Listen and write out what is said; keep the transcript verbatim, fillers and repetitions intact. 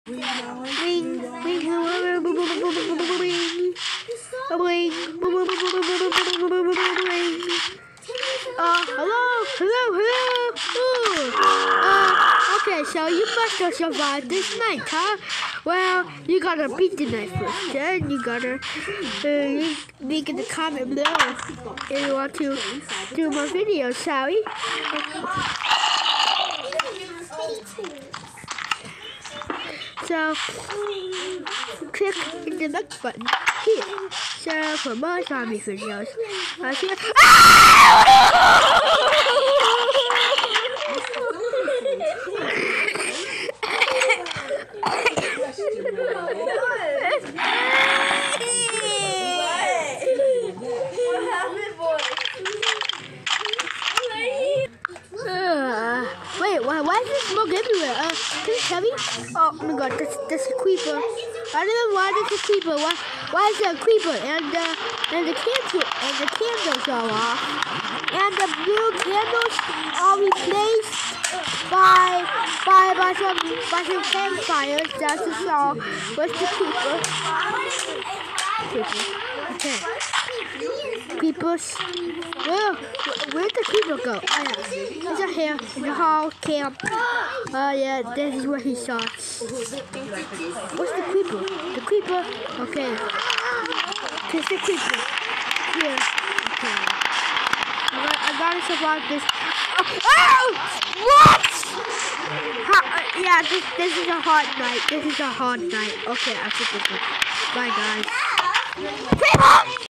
Wing, wing, wing. Uh, hello, hello, hello. Uh, okay, so you must have survived this night, huh? Well, you gotta beat the night first. Then you gotta uh, make in the comment below if you want to do more videos, shall we? So, click the next button here. So, for more zombie videos, I'll see you. Uh, wait, why, why is there smoke everywhere? Uh, can you tell me? Oh my god, that's, that's a creeper. I don't know why there's a creeper. Why, why is there a creeper? And, uh, and the candle, and the candles are off. And the blue candles are replaced by, by, by some, by some campfires. That's the song. Where's the creeper? Creeper. Okay. Creepers. Where, where'd the creeper go? Oh yeah, he's right here in the hall camp. Oh uh, yeah, this is where he starts. What's the creeper? The creeper? Okay. There's the creeper. Here. Okay. I gotta, I gotta survive this. Oh! Oh! What? Ha, uh, yeah, this, this is a hard night. This is a hard night. Okay, I think this one. Bye guys. Creeper!